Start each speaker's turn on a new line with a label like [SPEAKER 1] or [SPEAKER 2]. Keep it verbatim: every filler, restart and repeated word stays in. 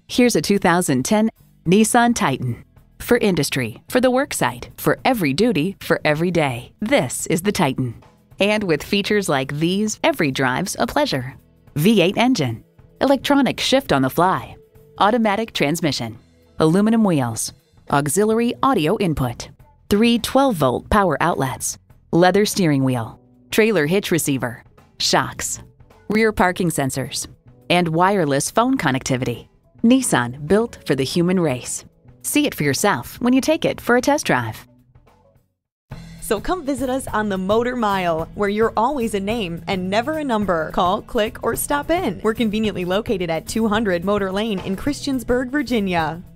[SPEAKER 1] Here's a two thousand ten Nissan Titan. For industry, for the work site, for every duty, for every day. This is the Titan. And with features like these, every drive's a pleasure. V eight engine, electronic shift on the fly, automatic transmission, aluminum wheels, auxiliary audio input, three twelve volt power outlets, leather steering wheel, trailer hitch receiver, shocks, rear parking sensors, and wireless phone connectivity. Nissan, built for the human race. See it for yourself when you take it for a test drive.
[SPEAKER 2] So come visit us on the Motor Mile, where you're always a name and never a number. Call, click, or stop in. We're conveniently located at two hundred Motor Lane in Christiansburg, Virginia.